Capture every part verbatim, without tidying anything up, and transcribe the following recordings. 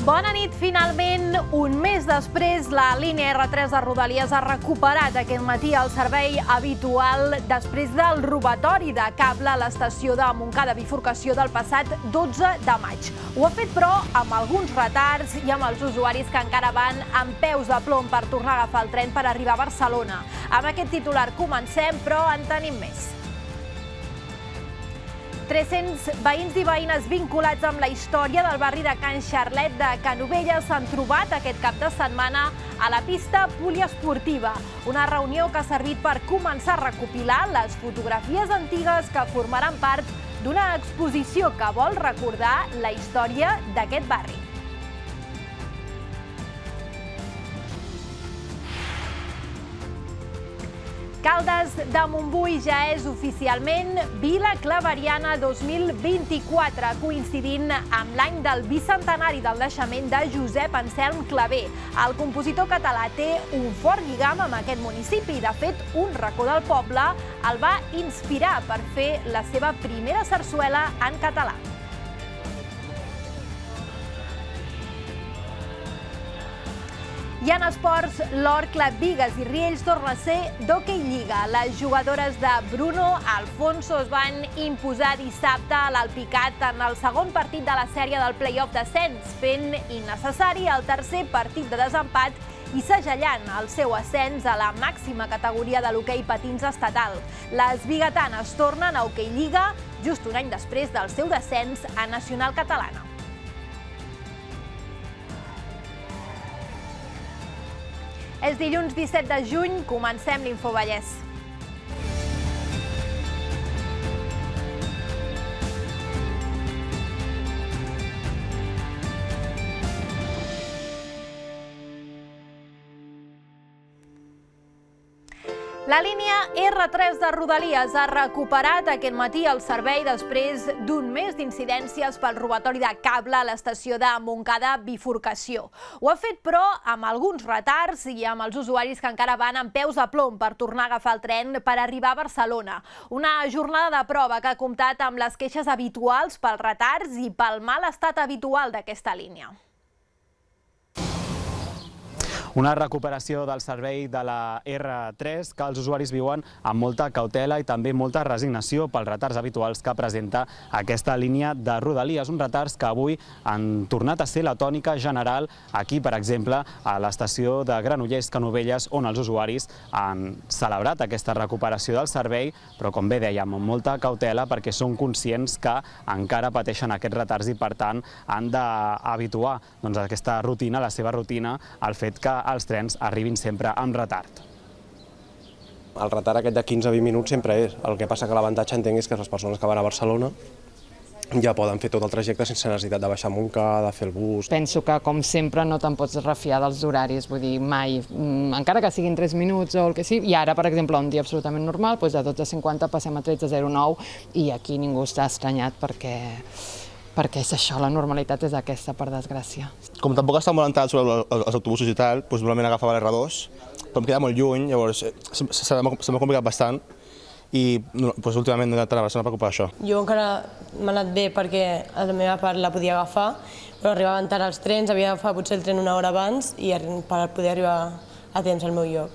Bona nit. Finalment, un mes després, la línia R tres de Rodalies ha recuperat aquest matí el servei habitual després del robatori de cable a l'estació de Montcada Bifurcació del passat dotze de maig. Ho ha fet, però, amb alguns retards i amb els usuaris que encara van amb peus de plom per tornar a agafar el tren per arribar a Barcelona. Amb aquest titular comencem, però en tenim més. tres-cents veïns i veïnes vinculats amb la història del barri de Can Xarlet de Canovelles s'han trobat aquest cap de setmana a la pista poliesportiva. Una reunió que ha servit per començar a recopilar les fotografies antigues que formaran part d'una exposició que vol recordar la història d'aquest barri. Caldes de Montbui ja és oficialment Vila Claveriana dos mil vint-i-quatre, coincidint amb l'any del bicentenari del naixement de Josep Anselm Clavé. El compositor català té un fort lligam amb aquest municipi. De fet, un racó del poble el va inspirar per fer la seva primera sarsuela en català. I en esports, l'Or Club Bigues i Riells torna a ser d'hoquei lliga. Les jugadores de Bruno Alfonso es van imposar dissabte a l'Alpicat en el segon partit de la sèrie del play-off d'ascens, fent innecessari el tercer partit de desempat i segellant el seu ascens a la màxima categoria de l'hoquei patins estatal. Les biguetanes tornen a hoquei lliga just un any després del seu descens a Nacional Catalana. És dilluns disset de juny, comencem l'Infovallès. La línia R tres de Rodalies ha recuperat aquest matí el servei després d'un mes d'incidències pel robatori de cable a l'estació de Montcada Bifurcació. Ho ha fet, però, amb alguns retards i amb els usuaris que encara van amb peus de plom per tornar a agafar el tren per arribar a Barcelona. Una jornada de prova que ha comptat amb les queixes habituals pels retards i pel mal estat habitual d'aquesta línia. Una recuperació del servei de la R tres que els usuaris viuen amb molta cautela i també molta resignació pels retards habituals que presenta aquesta línia de Rodalies. Uns retards que avui han tornat a ser la tònica general aquí, per exemple, a l'estació de Granollers-Canovelles, on els usuaris han celebrat aquesta recuperació del servei, però, com bé dèiem, amb molta cautela perquè són conscients que encara pateixen aquests retards i, per tant, han d'habituar aquesta rutina, la seva rutina, al fet que els trens arribin sempre amb retard. El retard aquest de quinze a vint minuts sempre és. El que passa que l'avantatge, entenc, és que les persones que van a Barcelona ja poden fer tot el trajecte sense necessitat de baixar a Montcada, de fer el bus. Penso que, com sempre, no te'n pots refiar dels horaris, vull dir, mai. Encara que siguin tres minuts o el que sigui. I ara, per exemple, un dia absolutament normal, de dotze cinquanta passem a tretze zero nou i aquí ningú està estranyat perquè... perquè és això, la normalitat és aquesta, per desgràcia. Com tampoc està molt entrat sobre els autobusos i tal, doncs normalment agafava l'R dos, però em queda molt lluny, llavors se m'ha complicat bastant i últimament no he anat a la Barcelona per ocupar això. Jo encara m'ha anat bé perquè a la meva part la podia agafar, però arribaven tard els trens, havia d'agafar potser el tren una hora abans i per poder arribar a temps al meu lloc.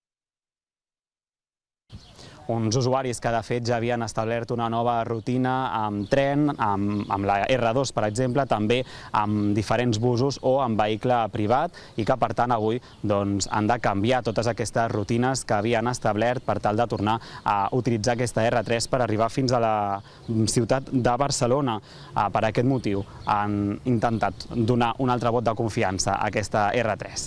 Uns usuaris que, de fet, ja havien establert una nova rutina amb tren, amb la R dos, per exemple, també amb diferents busos o amb vehicle privat i que, per tant, avui han de canviar totes aquestes rutines que havien establert per tal de tornar a utilitzar aquesta R tres per arribar fins a la ciutat de Barcelona. Per aquest motiu han intentat donar un altre vot de confiança a aquesta R tres.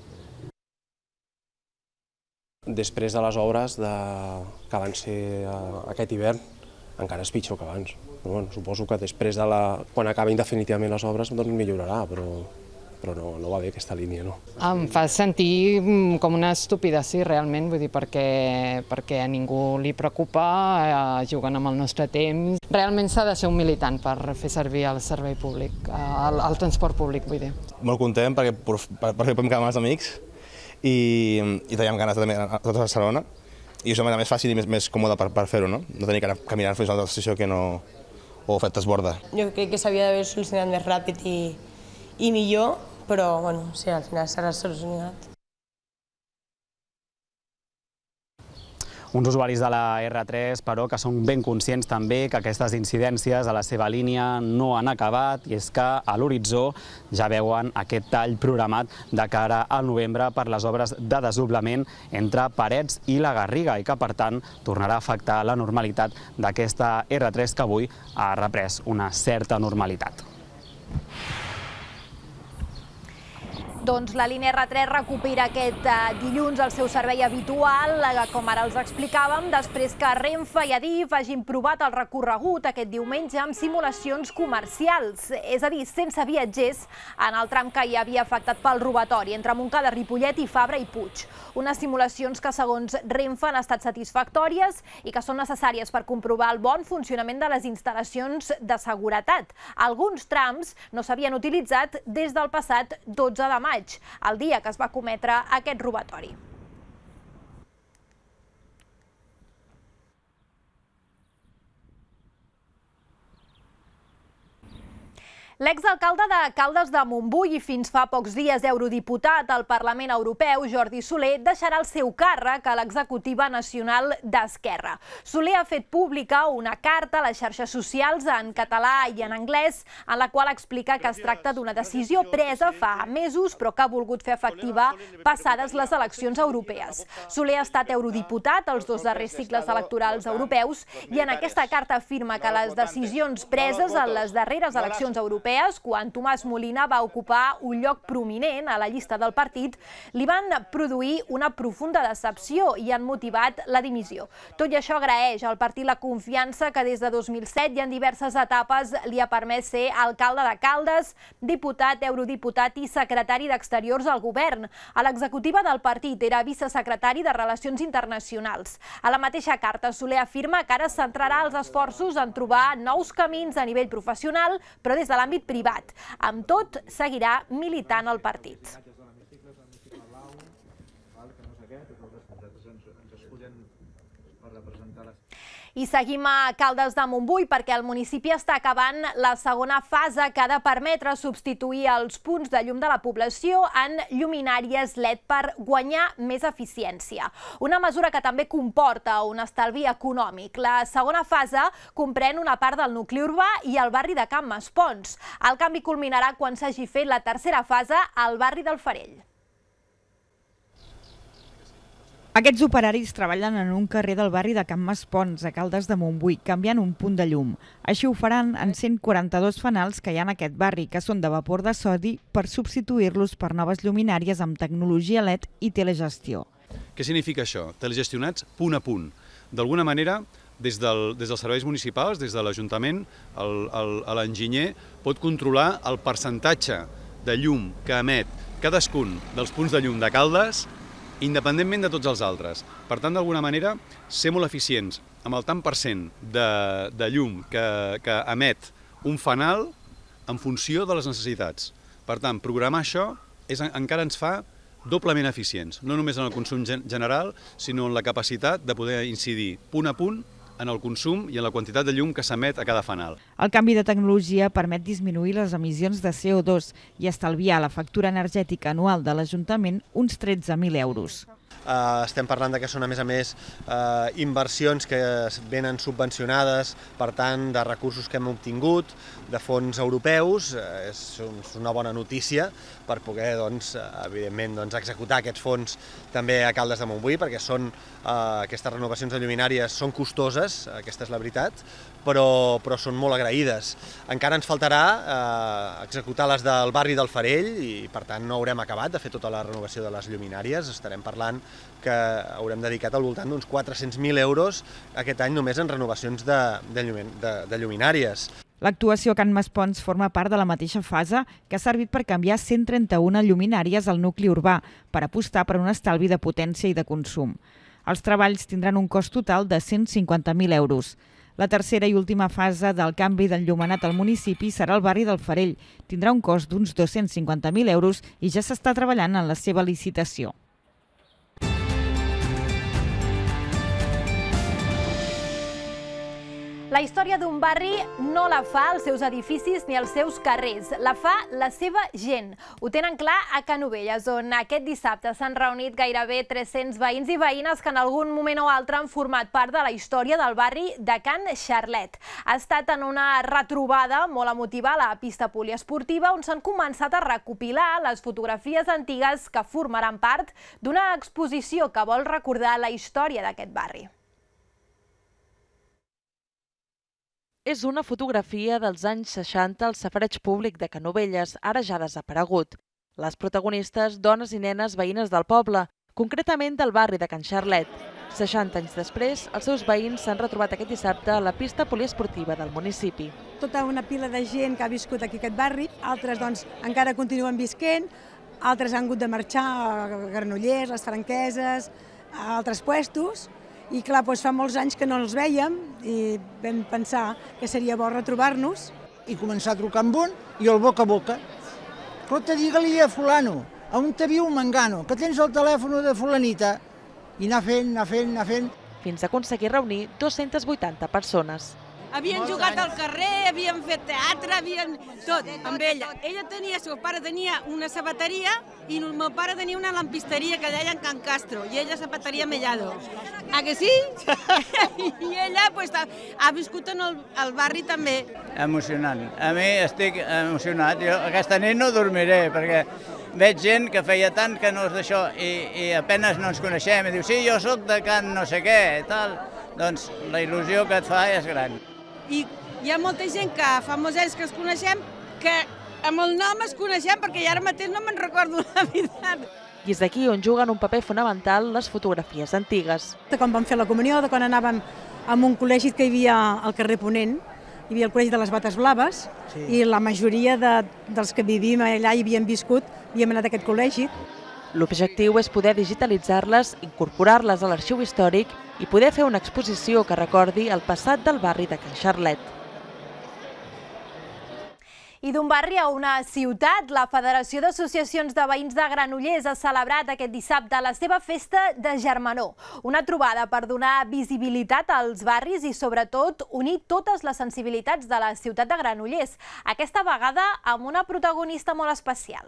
Després de les obres que van ser aquest hivern, encara és pitjor que abans. Suposo que després, quan acabin definitivament les obres, millorarà, però no va bé aquesta línia. Em fa sentir com una estupidesa, realment, vull dir, perquè a ningú li preocupa, juguen amb el nostre temps. Realment s'ha de ser un militant per fer servir el servei públic, el transport públic, vull dir. Molt content perquè podem quedar amb els amics i teníem ganes de a tota Barcelona i això era més fàcil i més còmode per fer-ho, no? No tenir que caminar fins a una altra estació que no... o fer-te esborda. Jo crec que s'havia d'haver solucionat més ràpid i i millor, però bueno, sí, al final serà solucionat. Uns usuaris de la erre tres, però, que són ben conscients també que aquestes incidències a la seva línia no han acabat, i és que a l'horitzó ja veuen aquest tall programat de cara al novembre per les obres de desdoblament entre Parets i la Garriga, i que, per tant, tornarà a afectar la normalitat d'aquesta erre tres, que avui ha reprès una certa normalitat. Doncs la línia erre tres recupera aquest dilluns el seu servei habitual, com ara els explicàvem, després que Renfe i Adif hagin provat el recorregut aquest diumenge amb simulacions comercials, és a dir, sense viatgers en el tram que hi havia afectat pel robatori entre Montcada, Ripollet i Fabra i Puig. Unes simulacions que, segons Renfe, han estat satisfactòries i que són necessàries per comprovar el bon funcionament de les instal·lacions de seguretat. Alguns trams no s'havien utilitzat des del passat dotze de maig, el dia que es va cometre aquest robatori. L'exalcalde de Caldes de Montbui i fins fa pocs dies eurodiputat al Parlament Europeu, Jordi Soler, deixarà el seu càrrec a l'executiva nacional d'Esquerra. Soler ha fet pública una carta a les xarxes socials en català i en anglès en la qual explica que es tracta d'una decisió presa fa mesos però que ha volgut fer efectiva passades les eleccions europees. Soler ha estat eurodiputat als dos darrers cicles electorals europeus i en aquesta carta afirma que les decisions preses en les darreres eleccions europees, quan Tomàs Molina va ocupar un lloc prominent a la llista del partit, li van produir una profunda decepció i han motivat la dimissió. Tot i això, agraeix al partit la confiança que des de dos mil set i en diverses etapes li ha permès ser alcalde de Caldes, diputat, eurodiputat i secretari d'Exteriors al govern. A l'executiva del partit era vicesecretari de Relacions Internacionals. A la mateixa carta, Soler afirma que ara centrarà els esforços en trobar nous camins a nivell professional, però des de l'àmbit privat. Amb tot, seguirà militant al partit. I seguim a Caldes de Montbui perquè el municipi està acabant la segona fase que ha de permetre substituir els punts de llum de la població en lluminàries L E D per guanyar més eficiència. Una mesura que també comporta un estalvi econòmic. La segona fase comprèn una part del nucli urbà i el barri de Can Maspons. El canvi culminarà quan s'hagi fet la tercera fase al barri del Farell. Aquests operaris treballen en un carrer del barri de Can Maspons, a Caldes de Montbui, canviant un punt de llum. Així ho faran en cent quaranta-dos fanals que hi ha en aquest barri, que són de vapor de sodi, per substituir-los per noves lluminàries amb tecnologia L E D i telegestió. Què significa això? Telegestionats punt a punt. D'alguna manera, des, del, des dels serveis municipals, des de l'Ajuntament, l'enginyer pot controlar el percentatge de llum que emet cadascun dels punts de llum de Caldes, independentment de tots els altres. Per tant, d'alguna manera, ser molt eficients amb el tant per cent de, de llum que, que emet un fanal en funció de les necessitats. Per tant, programar això és, encara ens fa doblement eficients, no només en el consum general, sinó en la capacitat de poder incidir punt a punt en el consum i en la quantitat de llum que s'emet a cada fanal. El canvi de tecnologia permet disminuir les emissions de C O dos i estalviar la factura energètica anual de l'Ajuntament uns tretze mil euros. Uh, estem parlant de que són, a més a més, uh, inversions que venen subvencionades, per tant, de recursos que hem obtingut, de fons europeus. Uh, és, és una bona notícia per poder, doncs, evidentment, doncs, executar aquests fons també a Caldes de Montbui, perquè són, uh, aquestes renovacions de lluminàries són costoses, aquesta és la veritat, però, però són molt agraïdes. Encara ens faltarà uh, executar les del barri del Farell i, per tant, no haurem acabat de fer tota la renovació de les lluminàries. Estarem parlant que haurem dedicat al voltant d'uns quatre-cents mil euros aquest any només en renovacions de, de, de, de lluminàries. L'actuació a Can Maspons forma part de la mateixa fase que ha servit per canviar cent trenta-una lluminàries al nucli urbà per apostar per un estalvi de potència i de consum. Els treballs tindran un cost total de cent cinquanta mil euros. La tercera i última fase del canvi d'enllumenat al municipi serà el barri del Farell. Tindrà un cost d'uns dos-cents cinquanta mil euros i ja s'està treballant en la seva licitació. La història d'un barri no la fa els seus edificis ni els seus carrers, la fa la seva gent. Ho tenen clar a Canovelles, on aquest dissabte s'han reunit gairebé tres-cents veïns i veïnes que en algun moment o altre han format part de la història del barri de Can Xarlet. Ha estat en una retrobada molt emotiva a la pista poliesportiva, on s'han començat a recopilar les fotografies antigues que formaran part d'una exposició que vol recordar la història d'aquest barri. És una fotografia dels anys seixanta al safareig públic de Canovelles, ara ja desaparegut. Les protagonistes, dones i nenes veïnes del poble, concretament del barri de Can Xarlet. seixanta anys després, els seus veïns s'han retrobat aquest dissabte a la pista poliesportiva del municipi. Tota una pila de gent que ha viscut aquí aquest barri, altres doncs encara continuen visquent, altres han hagut de marxar a Granollers, les Franqueses, a altres puestos, i clar, doncs fa molts anys que no els vèiem i vam pensar que seria bo retrobar-nos. I començar a trucar amb un i el boca a boca. Escolta, digue-li a fulano, on te viu Mangano, que tens el telèfon de fulanita. I anar fent, anar fent, anar fent. Fins a aconseguir reunir dues-centes vuitanta persones. Havien jugat al carrer, havien fet teatre, havien tot amb ella. Ella tenia, el seu pare tenia una sabateria i el meu pare tenia una lampisteria que deien Can Castro i ella sabateria Mellado. Ah, que sí? I ella ha viscut en el barri també. Emocionant. A mi estic emocionat. Jo aquesta nit no dormiré perquè veig gent que feia tant que no és d'això i apenas no ens coneixem. I diu, sí, jo sóc de Can no sé què i tal. Doncs la il·lusió que et fa és gran. I hi ha molta gent que fa molts anys que ens coneixem, que amb el nom es coneixem, perquè ara mateix no me'n recordo la veritat. I és aquí on juguen un paper fonamental les fotografies antigues. De quan vam fer la comunió, de quan anàvem a un col·legi que hi havia al carrer Ponent, hi havia el col·legi de les Bates Blaves, i la majoria dels que vivim allà i havíem viscut, havíem anat a aquest col·legi. L'objectiu és poder digitalitzar-les, incorporar-les a l'arxiu històric i poder fer una exposició que recordi el passat del barri de Can Xarlet. I d'un barri a una ciutat, la Federació d'Associacions de Veïns de Granollers ha celebrat aquest dissabte la seva festa de germanor, una trobada per donar visibilitat als barris i, sobretot, unir totes les sensibilitats de la ciutat de Granollers, aquesta vegada amb una protagonista molt especial.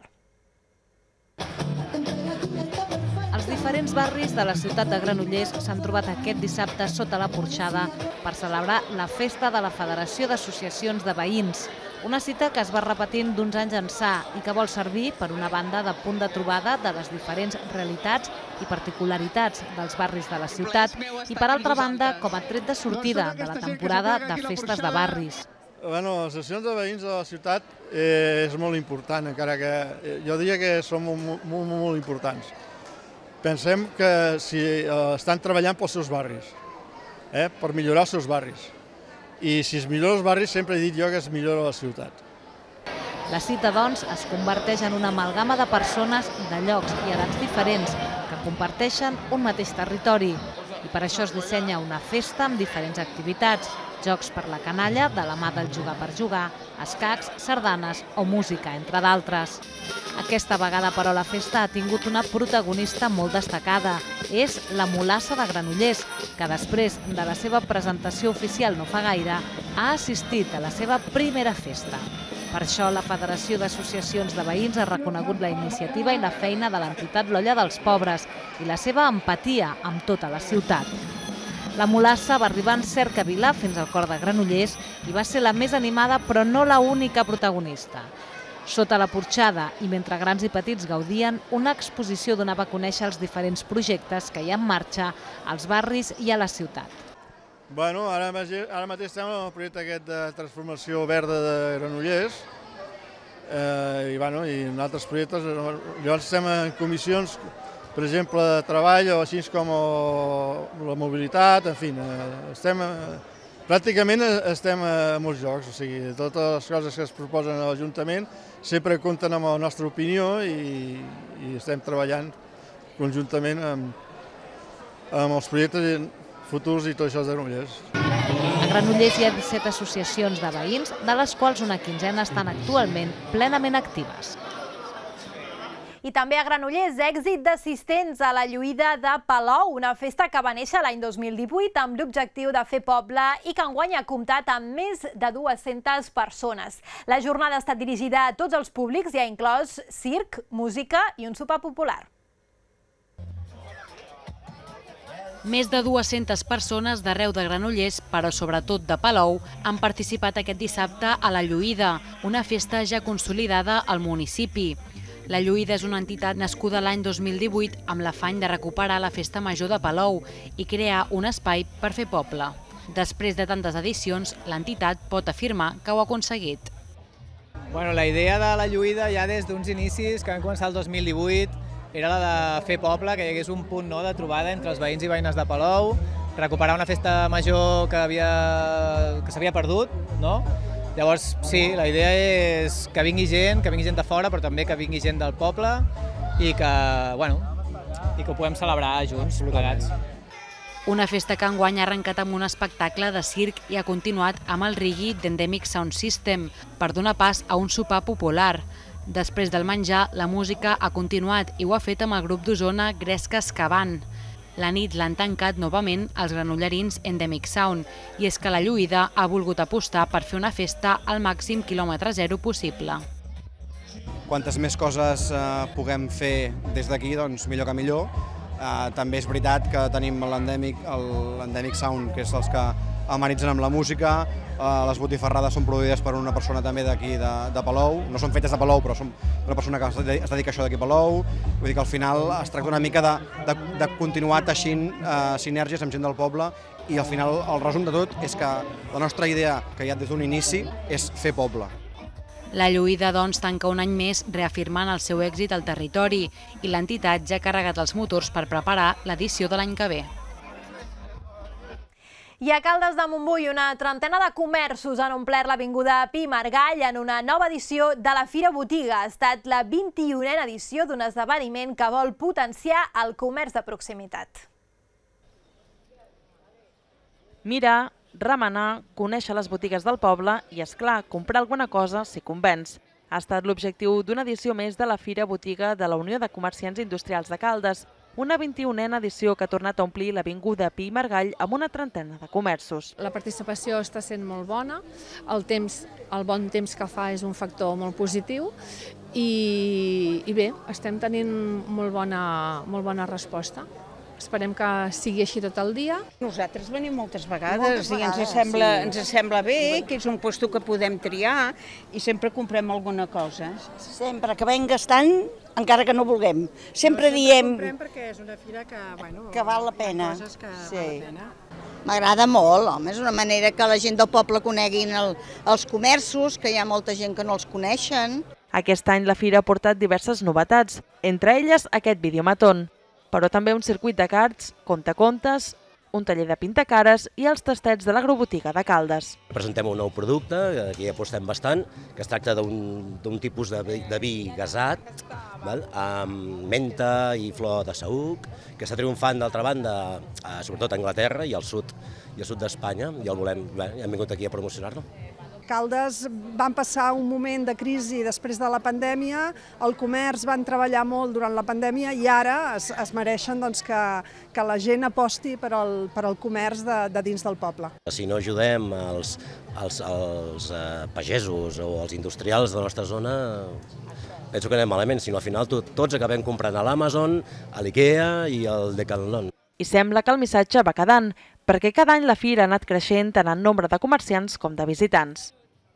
Els diferents barris de la ciutat de Granollers s'han trobat aquest dissabte sota la porxada per celebrar la festa de la Federació d'Associacions de Veïns, una cita que es va repetint d'uns anys ençà i que vol servir, per una banda, de punt de trobada de les diferents realitats i particularitats dels barris de la ciutat i, per altra banda, com a tret de sortida de la temporada de festes de barris. Bueno, les associacions de veïns de la ciutat és molt important, encara que jo diria que són molt, molt, molt importants. Pensem que si estan treballant pels seus barris, per millorar els seus barris. I si es millora els barris, sempre he dit jo que es millora la ciutat. La cita, doncs, es converteix en una amalgama de persones de llocs i edats diferents que comparteixen un mateix territori. I per això es dissenya una festa amb diferents activitats, jocs per la canalla, de la mà del jugar per jugar, escacs, sardanes o música, entre d'altres. Aquesta vegada, però, la festa ha tingut una protagonista molt destacada. És la Mulassa de Granollers, que després de la seva presentació oficial no fa gaire, ha assistit a la seva primera festa. Per això, la Federació d'Associacions de Veïns ha reconegut la iniciativa i la feina de l'entitat L'Olla dels Pobres i la seva empatia amb tota la ciutat. La Mulassa va arribar en cerca-vilà fins al cor de Granollers i va ser la més animada, però no la única protagonista. Sota la porxada i mentre grans i petits gaudien, una exposició donava a conèixer els diferents projectes que hi ha en marxa als barris i a la ciutat. Bueno, ara mateix estem en el projecte aquest de transformació verda de Granollers i en altres projectes. Llavors estem en comissions, per exemple, de treball o així com la mobilitat, en fi, estem... Pràcticament estem a molts jocs, o sigui, totes les coses que es proposen a l'Ajuntament sempre compten amb la nostra opinió i estem treballant conjuntament amb els projectes futurs i tot això de Granollers. A Granollers hi ha disset associacions de veïns, de les quals una quinzena estan actualment plenament actives. I també a Granollers, èxit d'assistents a la lluïda de Palou, una festa que va néixer l'any dos mil divuit amb l'objectiu de fer poble i que enguany ha comptat amb més de dues-centes persones. La jornada ha estat dirigida a tots els públics i ha inclòs circ, música i un sopar popular. Més de dues-centes persones d'arreu de Granollers, però sobretot de Palou, han participat aquest dissabte a la Lluïda, una festa ja consolidada al municipi. La Lluïda és una entitat nascuda l'any dos mil divuit amb l'afany de recuperar la festa major de Palou i crear un espai per fer poble. Després de tantes edicions, l'entitat pot afirmar que ho ha aconseguit. Bueno, la idea de la Lluïda ja des d'uns inicis que van començar el dos mil divuit era la de fer poble, que hi hagués un punt no, de trobada entre els veïns i veïnes de Palou, recuperar una festa major que havia que s'havia perdut, no? Llavors, sí, la idea és que vingui gent, que vingui gent de fora, però també que vingui gent del poble i que, bueno, i que ho puguem celebrar junts, plegats. Una festa que enguany ha arrencat amb un espectacle de circ i ha continuat amb el rigui d'Endemic Sound System per donar pas a un sopar popular. Després del menjar, la música ha continuat i ho ha fet amb el grup d'Osona Gresques Cavant. La nit l'han tancat novament els granollerins Endemic Sound i és que la Lluïda ha volgut apostar per fer una festa al màxim quilòmetre zero possible. Quantes més coses puguem fer des d'aquí, doncs millor que millor. També és veritat que tenim l'Endemic Sound, que és els que amenitzen amb la música. Les botifarrades són produïdes per una persona també d'aquí de Palou. No són fetes de Palou, però són una persona que es dedica a això d'aquí a Palou. Vull dir que al final es tracta una mica de continuar teixint sinergies amb gent del poble i al final el resum de tot és que la nostra idea, que ja des d'un inici, és fer poble. La Lluïda, doncs, tanca un any més reafirmant el seu èxit al territori i l'entitat ja ha carregat els motors per preparar l'edició de l'any que ve. I a Caldes de Montbui, una trentena de comerços han omplert l'avinguda Pi i Margall en una nova edició de la Fira Botiga. Ha estat la vint-i-unena edició d'un esdeveniment que vol potenciar el comerç de proximitat. Mirar, remenar, conèixer les botigues del poble i, és clar, comprar alguna cosa si convenç. Ha estat l'objectiu d'una edició més de la Fira Botiga de la Unió de Comerciants Industrials de Caldes, una vint-i-unena edició que ha tornat a omplir l'avinguda Pi i Margall amb una trentena de comerços. La participació està sent molt bona, el temps, el bon temps que fa és un factor molt positiu i, i bé, estem tenint molt bona, molt bona resposta. Esperem que sigui així tot el dia. Nosaltres venim moltes vegades i ens sembla, ens sembla bé, que és un lloc que podem triar i sempre comprem alguna cosa. Sempre que vam gastant, encara que no vulguem. Sempre diem comprem perquè és una fira que, bueno, que val la pena. Coses que sí. val la pena. M'agrada molt, home, és una manera que la gent del poble coneguin el, els comerços, que hi ha molta gent que no els coneixen. Aquest any la fira ha portat diverses novetats, entre elles aquest videomatón, però també un circuit de karts, contacontes, un taller de pintacares i els tastets de l'agrobotiga de Caldes. Presentem un nou producte, que ja apostem bastant, que es tracta d'un tipus de vi, de vi gasat, val? Amb menta i flor de saüc, que està triomfant d'altra banda, sobretot a Anglaterra i al sud, i al sud d'Espanya, i el volem, bé, hem vingut aquí a promocionar-lo. Caldes van passar un moment de crisi després de la pandèmia, el comerç van treballar molt durant la pandèmia i ara es, es mereixen doncs, que, que la gent aposti per al, per al comerç de, de dins del poble. Si no ajudem els, els, els eh, pagesos o els industrials de la nostra zona, penso que anem malament, sinó al final tot, tots acabem comprant a l'Amazon, a l'Ikea i al Decathlon. I sembla que el missatge va quedant, perquè cada any la fira ha anat creixent tant en nombre de comerciants com de visitants.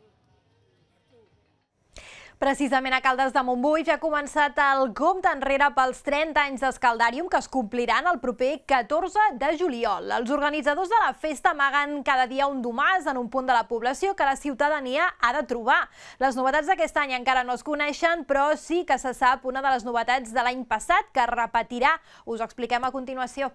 Precisament a Caldes de Montbui ja ha començat el compte enrere pels trenta anys d'Escaldàrium que es compliran el proper catorze de juliol. Els organitzadors de la festa amaguen cada dia un domàs en un punt de la població que la ciutadania ha de trobar. Les novetats d'aquest any encara no es coneixen, però sí que se sap una de les novetats de l'any passat que es repetirà. Us ho expliquem a continuació.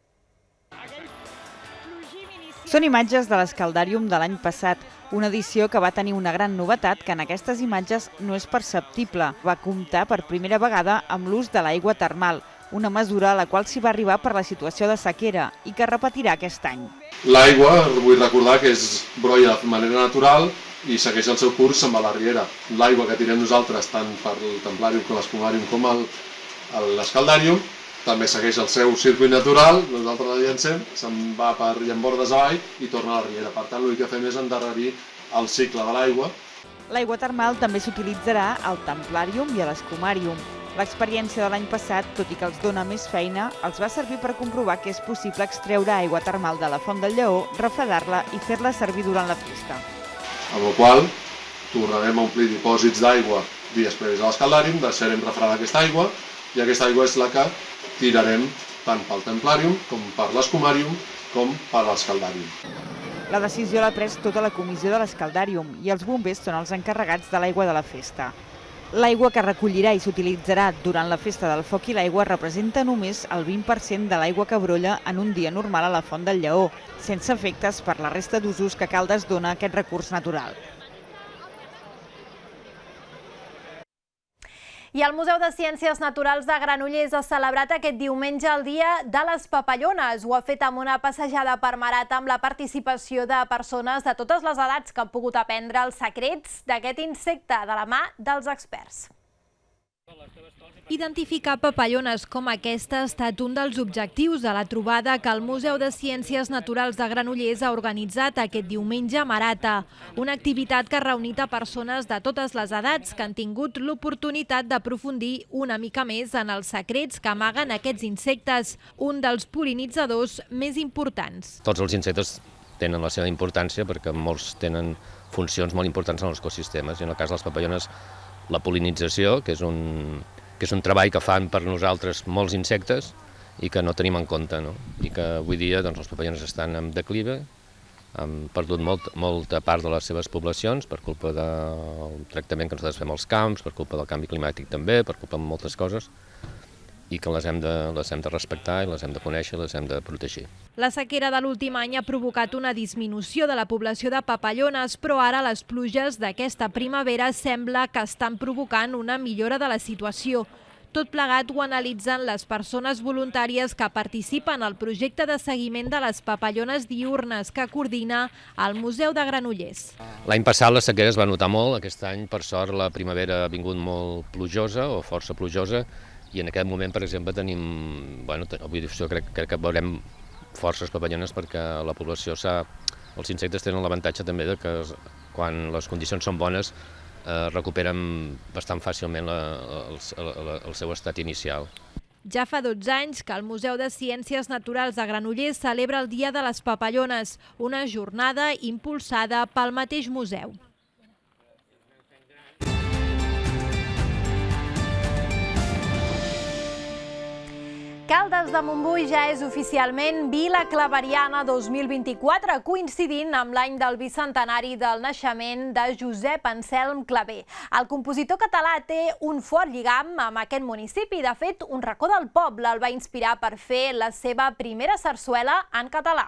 Són imatges de l'Escaldàrium de l'any passat, una edició que va tenir una gran novetat que en aquestes imatges no és perceptible. Va comptar per primera vegada amb l'ús de l'aigua termal, una mesura a la qual s'hi va arribar per la situació de sequera i que repetirà aquest any. L'aigua, vull recordar que és brolla de manera natural i segueix el seu curs se'n va a la riera. L'aigua que tirem nosaltres, tant per el templàrium com l'escumàrium com l'escaldàrium, també segueix el seu circuit natural, nosaltres la llancem, se'n va per llambordes avall i torna a la riera. Per tant, l'únic que fem és endarrerir el cicle de l'aigua. L'aigua termal també s'utilitzarà al templàrium i a l'escumàrium. L'experiència de l'any passat, tot i que els dona més feina, els va servir per comprovar que és possible extreure aigua termal de la Font del Lleó, refredar-la i fer-la servir durant la festa. Amb la qual tornarem a omplir dipòsits d'aigua dies previs a l'escaldàrium, deixarem refredar aquesta aigua i aquesta aigua és la que tirarem tant pel templàrium com per l'escumàrium com per l'escaldàrium. La decisió l'ha pres tota la comissió de l'escaldàrium i els bombers són els encarregats de l'aigua de la festa. L'aigua que recollirà i s'utilitzarà durant la festa del foc i l'aigua representa només el vint per cent de l'aigua que brolla en un dia normal a la Font del Lleó, sense efectes per la resta d'usos que Caldes dona a aquest recurs natural. I el Museu de Ciències Naturals de Granollers ha celebrat aquest diumenge el Dia de les Papallones. Ho ha fet amb una passejada per Marata amb la participació de persones de totes les edats que han pogut aprendre els secrets d'aquest insecte de la mà dels experts. Identificar papallones com aquesta ha estat un dels objectius de la trobada que el Museu de Ciències Naturals de Granollers ha organitzat aquest diumenge a Marata. Una activitat que ha reunit a persones de totes les edats que han tingut l'oportunitat d'aprofundir una mica més en els secrets que amaguen aquests insectes, un dels pol·linitzadors més importants. Tots els insectes tenen la seva importància perquè molts tenen funcions molt importants en els ecosistemes. I en el cas de les papallones, la pol·linització, que és un... que és un treball que fan per nosaltres molts insectes i que no tenim en compte, no? I que avui dia doncs, les papallones estan en declive, han perdut molt, molta part de les seves poblacions per culpa del tractament que nosaltres fem als camps, per culpa del canvi climàtic també, per culpa de moltes coses, i que les hem de, les hem de respectar i les hem de conèixer i les hem de protegir. La sequera de l'últim any ha provocat una disminució de la població de papallones, però ara les pluges d'aquesta primavera sembla que estan provocant una millora de la situació. Tot plegat ho analitzen les persones voluntàries que participen al projecte de seguiment de les papallones diürnes que coordina el Museu de Granollers. L'any passat la sequera es va notar molt, aquest any per sort la primavera ha vingut molt plujosa o força plujosa, i en aquest moment, per exemple, tenim, bueno, avui crec, crec que veurem forces papallones perquè la població s'ha... Els insectes tenen l'avantatge també de que quan les condicions són bones eh, recuperen bastant fàcilment la, el, el, el seu estat inicial. Ja fa dotze anys que el Museu de Ciències Naturals de Granollers celebra el Dia de les Papallones, una jornada impulsada pel mateix museu. Caldes de Montbui ja és oficialment Vila Claveriana dos mil vint-i-quatre, coincidint amb l'any del bicentenari del naixement de Josep Anselm Clavé. El compositor català té un fort lligam amb aquest municipi. De fet, un racó del poble el va inspirar per fer la seva primera sarsuela en català.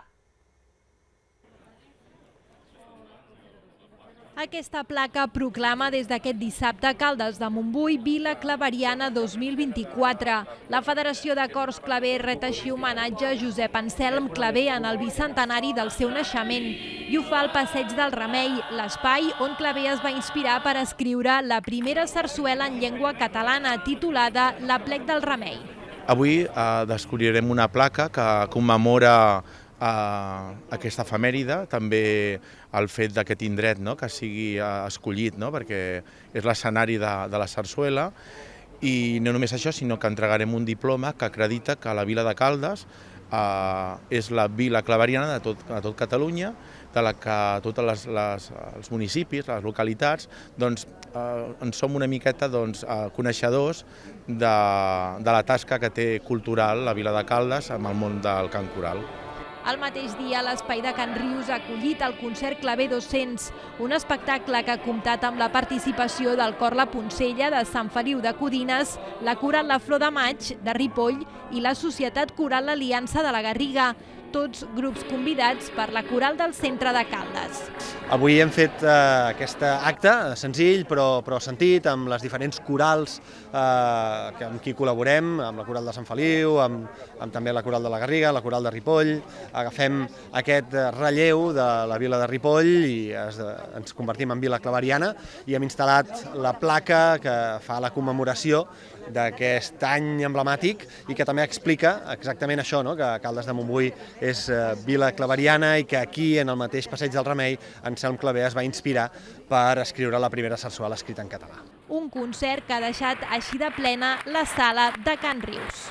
Aquesta placa proclama des d'aquest dissabte Caldes de Montbui Vila Claveriana dos mil vint-i-quatre. La Federació de Cors Clavé ret així homenatge a Josep Anselm Clavé en el bicentenari del seu naixement i ho fa al Passeig del Remei, l'espai on Clavé es va inspirar per escriure la primera sarsuela en llengua catalana titulada L'Aplec del Remei. Avui eh, descobrirem una placa que commemora a aquesta efemèride, també el fet d'aquest indret, no? Que sigui escollit, no? Perquè és l'escenari de, de la sarsuela, i no només això, sinó que entregarem un diploma que acredita que la vila de Caldes eh, és la vila claveriana de tot, de tot Catalunya, de la que tots les, les, els municipis, les localitats, doncs, eh, en som una miqueta doncs, eh, coneixedors de, de la tasca que té cultural la vila de Caldes amb el món del cant coral. El mateix dia, l'Espai de Can Rius ha acollit el concert Clavé dos-cents, un espectacle que ha comptat amb la participació del Cor La Poncella de Sant Feliu de Codines, la Coral La Flor de Maig de Ripoll i la Societat Coral L'Aliança de la Garriga. tots grups convidats per la coral del centre de Caldes. Avui hem fet eh, aquest acte senzill però, però sentit, amb les diferents corals eh, amb qui col·laborem, amb la coral de Sant Feliu, amb, amb també la coral de la Garriga, la coral de Ripoll. Agafem aquest relleu de la vila de Ripoll i es, ens convertim en vila claveriana i hem instal·lat la placa que fa la commemoració d'aquest any emblemàtic i que també explica exactament això, no? Que Caldes de Montbui és eh, vila claveriana i que aquí, en el mateix Passeig del Remei, Anselm Clavé es va inspirar per escriure la primera sarsuela escrita en català. Un concert que ha deixat així de plena la sala de Can Rius.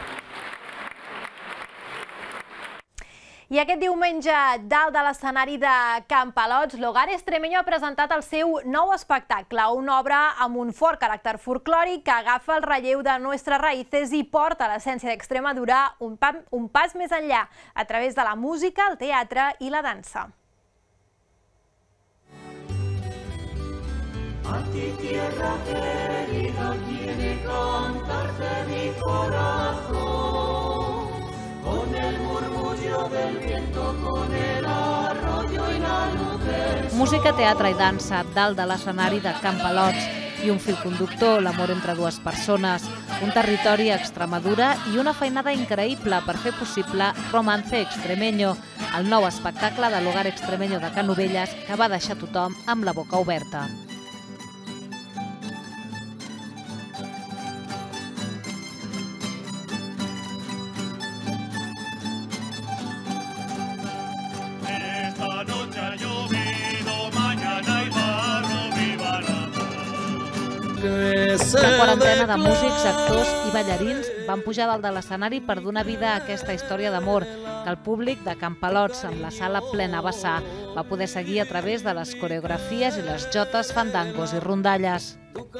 I aquest diumenge, dalt de l'escenari de Can Palots, l'Hogar Extremeño ha presentat el seu nou espectacle, una obra amb un fort caràcter folclòric que agafa el relleu de Nuestras Raíces i porta l'essència d'Extremadura un, un pas més enllà, a través de la música, el teatre i la dansa. A ti tierra querida quiere cantarte mi corazón, con el murmullo del viento, con el arroyo y la luz del sol. Música, teatre i dansa dalt de l'escenari de Can Palots i un fil conductor, l'amor entre dues persones, un territori a Extremadura i una feinada increïble per fer possible Romance Extremeño, el nou espectacle de l'Hogar Extremeño de Canovelles que va deixar tothom amb la boca oberta. Una quarantena de músics, actors i ballarins van pujar dalt de l'escenari per donar vida a aquesta història d'amor que el públic de Can Palots, amb la sala plena a vessar, va poder seguir a través de les coreografies i les jotes, fandangos i rondalles.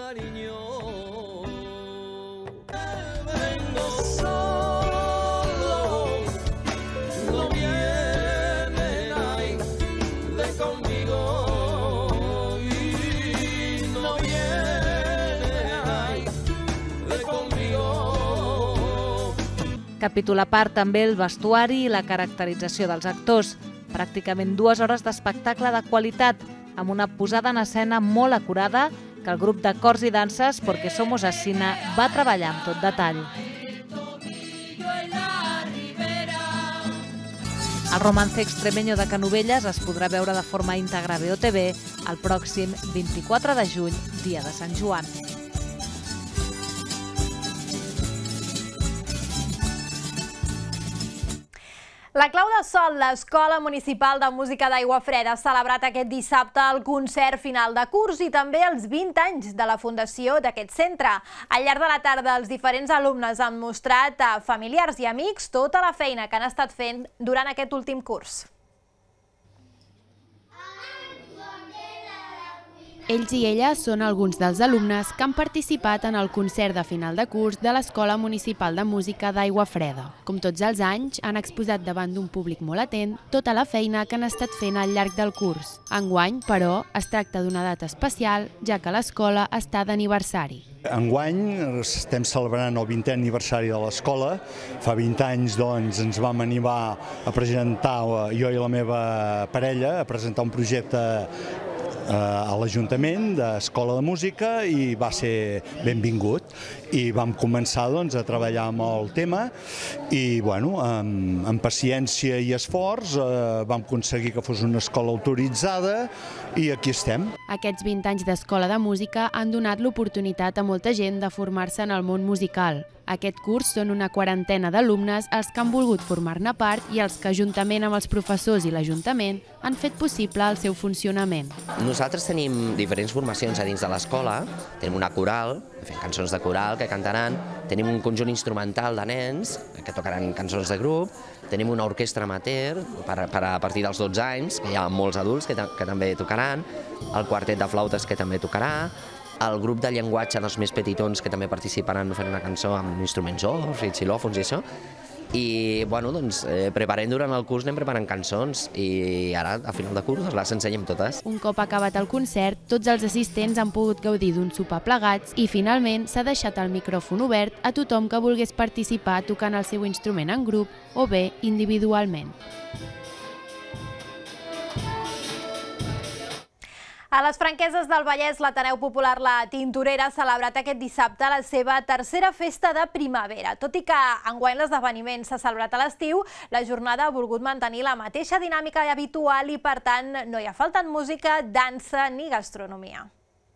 Capítol a part també el vestuari i la caracterització dels actors. Pràcticament dues hores d'espectacle de qualitat, amb una posada en escena molt acurada que el grup de cors i danses Porque Somos Asina va treballar amb tot detall. El Romance Extremeño de Canovelles es podrà veure de forma íntegra a B O T V el pròxim vint-i-quatre de juny, dia de Sant Joan. La Clau de Sol, l'Escola Municipal de Música d'Aiguafreda, ha celebrat aquest dissabte el concert final de curs i també els vint anys de la fundació d'aquest centre. Al llarg de la tarda, els diferents alumnes han mostrat a familiars i amics tota la feina que han estat fent durant aquest últim curs. Ells i elles són alguns dels alumnes que han participat en el concert de final de curs de l'Escola Municipal de Música d'Aiguafreda. Com tots els anys, han exposat davant d'un públic molt atent tota la feina que han estat fent al llarg del curs. Enguany, però, es tracta d'una data especial, ja que l'escola està d'aniversari. Enguany estem celebrant el vintè aniversari de l'escola. Fa vint anys doncs, ens vam animar a presentar, jo i la meva parella, a presentar un projecte a l'Ajuntament d'Escola de Música i va ser benvingut. I vam començar doncs, a treballar amb el tema i bueno, amb, amb paciència i esforç eh, vam aconseguir que fos una escola autoritzada i aquí estem. Aquests vint anys d'Escola de Música han donat l'oportunitat a molta gent de formar-se en el món musical. Aquest curs són una quarantena d'alumnes els que han volgut formar-ne part i els que, juntament amb els professors i l'Ajuntament, han fet possible el seu funcionament. Nosaltres tenim diferents formacions a dins de l'escola. Tenim una coral, fem cançons de coral que cantaran, tenim un conjunt instrumental de nens que tocaran cançons de grup, tenim una orquestra amateur per, per a partir dels dotze anys, que hi ha molts adults que, que també tocaran, el quartet de flautes que també tocarà, el grup de llenguatge dels més petitons que també participaran fent una cançó amb instruments orcs i xilòfons i això, i bueno, doncs, eh, preparem durant el curs, anem preparant cançons i ara, a final de curs, les ensenyem totes. Un cop acabat el concert, tots els assistents han pogut gaudir d'un sopar plegats i finalment s'ha deixat el micròfon obert a tothom que volgués participar tocant el seu instrument en grup o bé individualment. A les Franqueses del Vallès, l'Ateneu Popular La Tintorera ha celebrat aquest dissabte la seva tercera festa de primavera. Tot i que enguany l'esdeveniment s'ha celebrat a l'estiu, la jornada ha volgut mantenir la mateixa dinàmica habitual i, per tant, no hi ha faltat música, dansa ni gastronomia.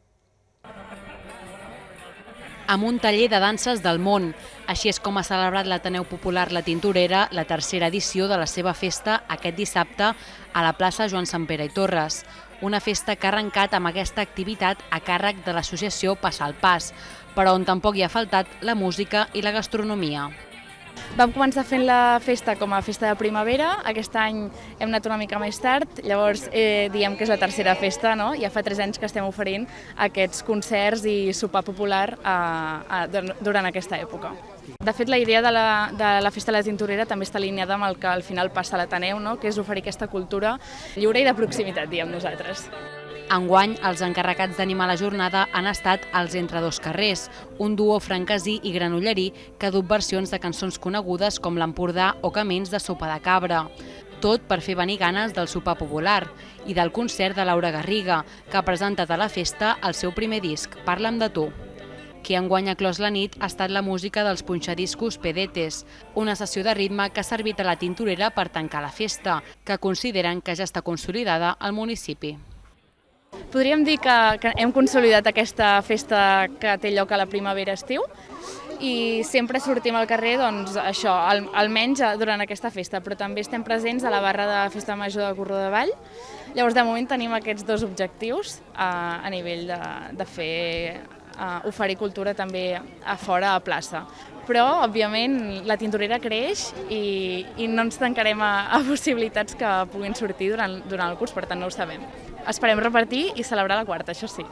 Amb un taller de danses del món. Així és com ha celebrat l'Ateneu Popular La Tintorera la tercera edició de la seva festa aquest dissabte a la plaça Joan Sampere i Torres. Una festa que ha arrencat amb aquesta activitat a càrrec de l'associació Passar el Pas, però on tampoc hi ha faltat la música i la gastronomia. Vam començar fent la festa com a festa de primavera, aquest any hem anat una mica més tard, llavors eh, diem que és la tercera festa, no? Ja fa tres anys que estem oferint aquests concerts i sopar popular a, a, durant aquesta època. De fet, la idea de la, de la Festa de la Tintorera també està alineada amb el que al final passa a l'Ateneu, no? Que és oferir aquesta cultura lliure i de proximitat, diem nosaltres. Enguany, els encarregats d'animar la jornada han estat els Entre dos Carrers, un duo francesí i granollerí que ha dut versions de cançons conegudes com l'Empordà o Camins de Sopa de Cabra. Tot per fer venir ganes del sopar popular i del concert de Laura Garriga, que ha presentat a la festa el seu primer disc, Parla'm de tu. Qui enguany ha clos la nit ha estat la música dels punxadiscos Pedetes, una sessió de ritme que ha servit a la Tintorera per tancar la festa, que consideren que ja està consolidada al municipi. Podríem dir que, que hem consolidat aquesta festa que té lloc a la primavera-estiu i sempre sortim al carrer, doncs, això, al, almenys durant aquesta festa, però també estem presents a la barra de Festa Major de Corró de Vall. Llavors, de moment tenim aquests dos objectius a, a nivell de, de fer, a oferir cultura també a fora, a plaça. Però, òbviament, la Tintorera creix i, i no ens tancarem a, a possibilitats que puguin sortir durant, durant el curs, per tant no ho sabem. Esperem repartir i celebrar la quarta, això sí.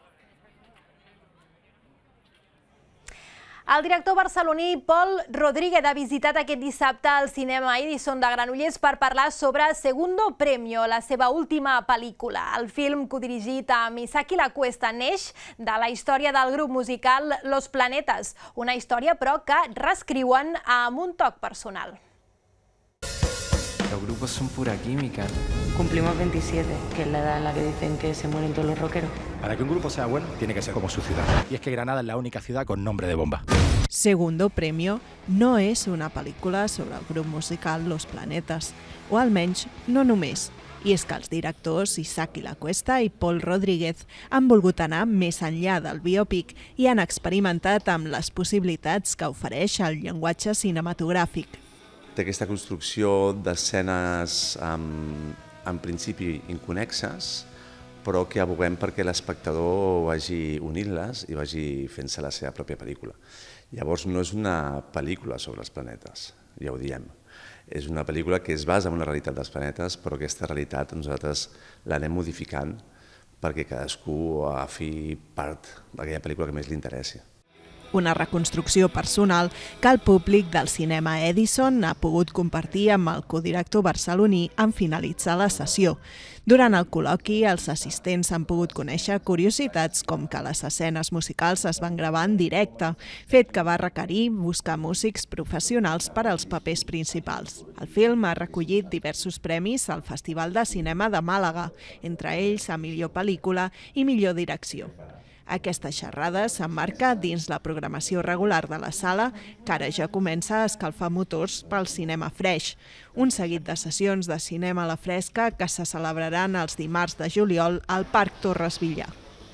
El director barceloní Pol Rodríguez ha visitat aquest dissabte al cinema Edison de Granollers per parlar sobre Segundo Premio, la seva última pel·lícula. El film, codirigit amb Isaki La Cuesta, neix de la història del grup musical Los Planetas, una història però que reescriuen amb un toc personal. Los grupos son pura química. Cumplimos veintisiete, que es la edad en la que dicen que se mueren todos los rockeros. Para que un grupo sea bueno, tiene que ser como su ciudad. Y es que Granada es la única ciudad con nombre de bomba. Segundo Premio no és una pel·lícula sobre el grup musical Los Planetas, o almenys no només. I és que els directors Isaki La Cuesta i Pol Rodríguez han volgut anar més enllà del biòpic i han experimentat amb les possibilitats que ofereix el llenguatge cinematogràfic. Té aquesta construcció d'escenes en, en principi inconexes, però que aboguem perquè l'espectador vagi unint-les i vagi fent-se la seva pròpia pel·lícula. Llavors no és una pel·lícula sobre els planetes, ja ho diem. És una pel·lícula que es basa en una realitat dels planetes, però aquesta realitat nosaltres l'anem modificant perquè cadascú agafi part d'aquella pel·lícula que més li interessi. Una reconstrucció personal que el públic del cinema Edison ha pogut compartir amb el codirector barceloní en finalitzar la sessió. Durant el col·loqui, els assistents han pogut conèixer curiositats com que les escenes musicals es van gravar en directe, fet que va requerir buscar músics professionals per als papers principals. El film ha recollit diversos premis al Festival de Cinema de Màlaga, entre ells a millor pel·lícula i millor direcció. Aquesta xerrada s'emmarca dins la programació regular de la sala, que ara ja comença a escalfar motors pel cinema freix, un seguit de sessions de cinema a la fresca que se celebraran els dimarts de juliol al Parc Torres Villar.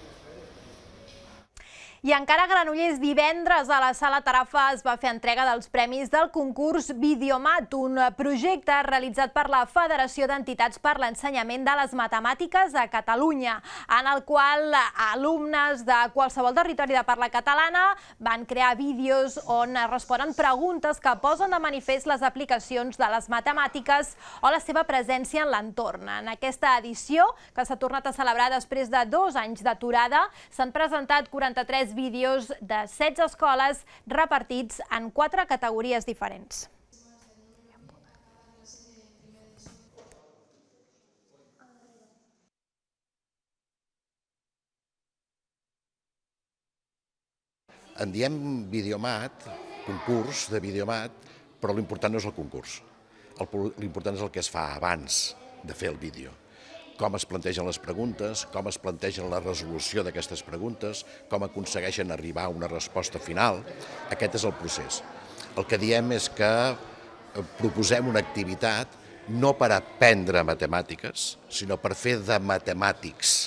I encara a Granollers, divendres a la Sala Tarafa es va fer entrega dels premis del concurs Videomat, un projecte realitzat per la Federació d'Entitats per l'Ensenyament de les Matemàtiques a Catalunya, en el qual alumnes de qualsevol territori de parla catalana van crear vídeos on responen preguntes que posen de manifest les aplicacions de les matemàtiques o la seva presència en l'entorn. En aquesta edició, que s'ha tornat a celebrar després de dos anys d'aturada, s'han presentat quaranta-tres vídeos de setze escoles repartits en quatre categories diferents. En diem Videomat, concurs de Videomat, però l'important no és el concurs. L'important és el que es fa abans de fer el vídeo. Com es plantegen les preguntes, com es plantegen la resolució d'aquestes preguntes, com aconsegueixen arribar a una resposta final. Aquest és el procés. El que diem és que proposem una activitat no per aprendre matemàtiques, sinó per fer de matemàtics.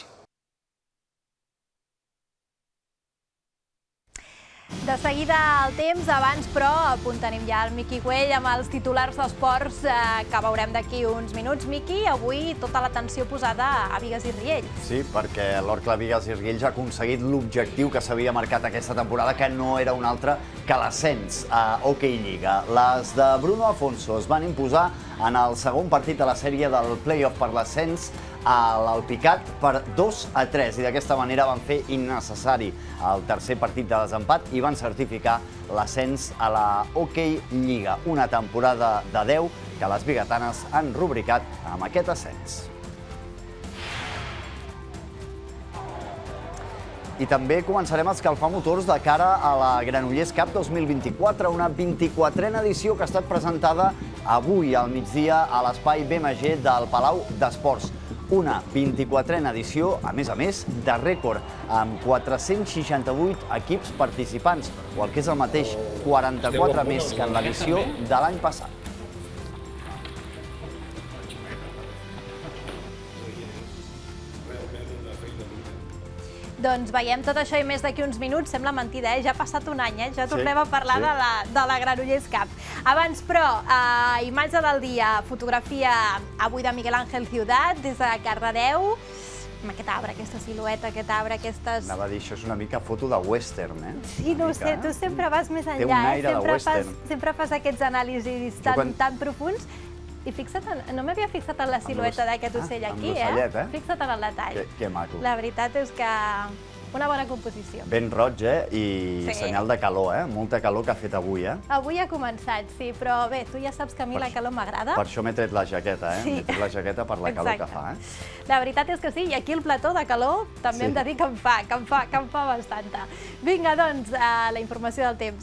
De seguida el temps, abans però apuntarem ja el Miqui Güell amb els titulars d'esports que veurem d'aquí uns minuts. Miqui, avui tota l'atenció posada a Bigues i Riells. Sí, perquè l'Orcla Bigues i Riells ha aconseguit l'objectiu que s'havia marcat aquesta temporada, que no era un altre que l'ascens a Hockey Lliga. Les de Bruno Afonso es van imposar en el segon partit de la sèrie del play-off per l'ascens a l'Alpicat per dos a tres i d'aquesta manera van fer innecessari el tercer partit de desempat i van certificar l'ascens a la Hockey Lliga, una temporada de deu que les biguetanes han rubricat amb aquest ascens. I també començarem a escalfar motors de cara a la Granollers Cup dos mil vint-i-quatre, una vint-i-quatrena edició que ha estat presentada avui al migdia a l'espai B M G del Palau d'Esports. Una vint-i-quatrena edició, a més a més, de rècord, amb quatre-cents seixanta-vuit equips participants, o el que és el mateix, quaranta-quatre més que en l'edició de l'any passat. Doncs veiem tot això i més d'aquí uns minuts. Sembla mentida, eh? Ja ha passat un any, eh? Ja tornem a parlar de la, de la Granollers Cup. Abans, però, eh, imatge del dia, fotografia avui de Miguel Ángel Ciutat, des de Cardedeu. Amb aquest arbre, aquesta silueta, aquest arbre, aquestes... Anava a dir, això és una mica foto de western, eh? Sí, no ho sé, tu sempre vas més enllà, eh? Té un aire de western. Sempre fas aquests anàlisis tan profuns. I fixa't, no m'havia fixat en la silueta d'aquest ocell aquí, eh? Fixa't en el detall. Que maco. La veritat és que una bona composició. Ben roig, eh? I senyal de calor, eh? Molta calor que ha fet avui, eh? Avui ha començat, sí, però bé, tu ja saps que a mi la calor m'agrada. Per això m'he tret la jaqueta, eh? M'he tret la jaqueta per la calor que fa, eh? La veritat és que sí, i aquí el plató de calor també hem de dir que en fa, que en fa, que en fa bastanta. Vinga, doncs, la informació del temps.